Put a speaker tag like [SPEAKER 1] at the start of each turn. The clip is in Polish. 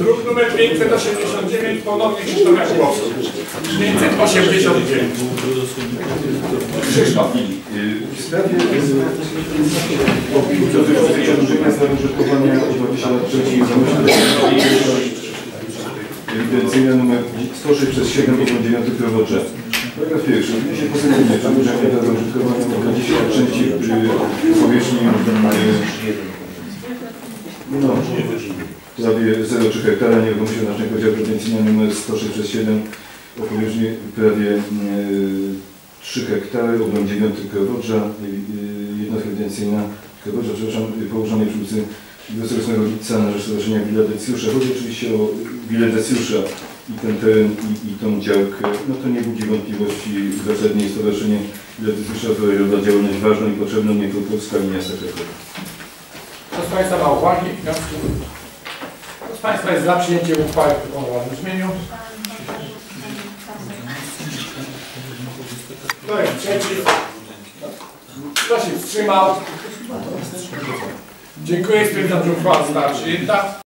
[SPEAKER 1] Druk numer 589, ponownie Krzysztof Jakubowski. 589. Krzysztof.
[SPEAKER 2] W sprawie opinii dotyczącej przedłużenia stanu użytkowania o 20 lat trzeciej ewidencyjna nr 106/7 urząd 9 pierwotcze. Paragraf pierwszy. Wniesie pozytywnie przedłużenie stanu użytkowania o 20 lat trzeciej powierzchni prawie 0,3 hektara nieruchomości naszego działu ewidencyjna nr 106/7 o powierzchni prawie 3 hektary, obręb 9 Krowodrza, jednostka ewidencyjna Krowodrza, przepraszam, położonej przy ulicy 28 Lipca na rzecz Stowarzyszenia Villa Decjusza. Chodzi oczywiście o Villa Decjusza i ten teren i tą działkę. No to nie budzi wątpliwości zasadnie Stowarzyszenie Villa Decjusza prowadzi działalność ważną i potrzebną nie tylko w skali miasta Krakowa.
[SPEAKER 1] Kto z Państwa ma uwagi? Kto z Państwa jest za przyjęciem uchwały w proponowanym brzmieniu? Kto jest przeciw? Kto się wstrzymał? Dziękuję, stwierdzam, że uchwała została przyjęta.